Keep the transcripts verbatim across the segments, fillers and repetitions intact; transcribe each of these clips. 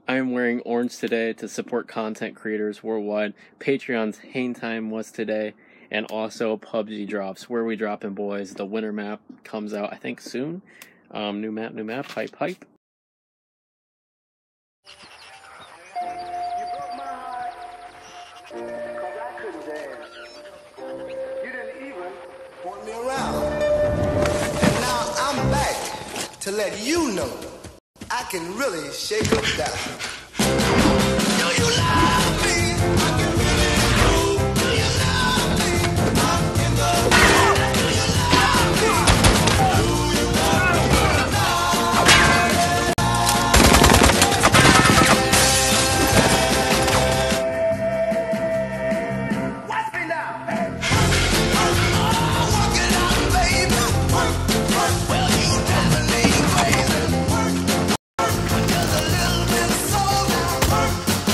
I am wearing orange today to support content creators worldwide. Patreon's Hang Time was today, and also P U B G drops. Where we dropping, boys? The winter map comes out, I think, soon. Um, new map, new map, hype, hype. You broke my heart, 'cause I couldn't dance. You didn't even want me around. And now I'm back to let you know I can really shake them down. Do you love me? I can really do. Do you love me? I'm in the mood. Do you love me? Do you love me? Watch me now. Oh, work it out, baby. Work, work. Well, you driving me crazy. Work, work. Just a little bit slow now. Work.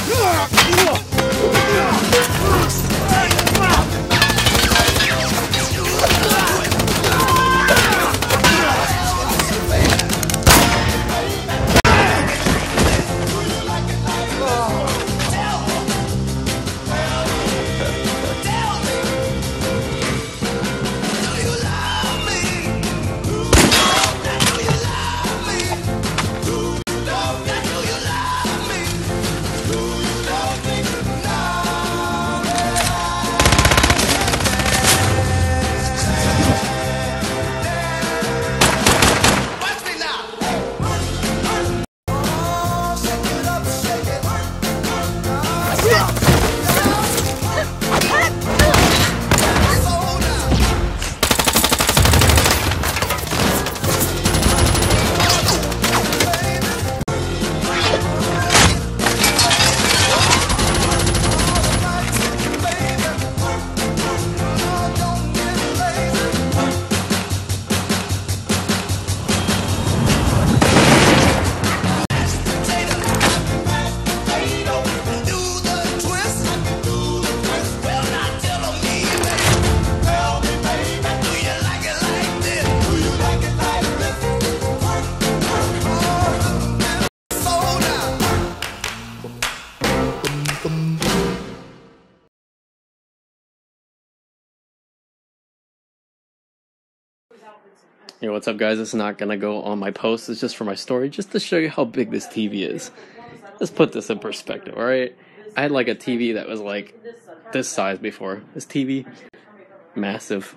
Hey, what's up, guys? It's not gonna go on my post. It's just for my story, just to show you how big this T V is. Let's put this in perspective, alright? I had like a T V that was like this size before. This T V, massive.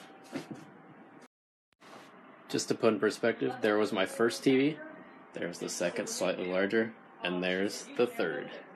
Just to put in perspective, there was my first T V, there's the second, slightly larger, and there's the third.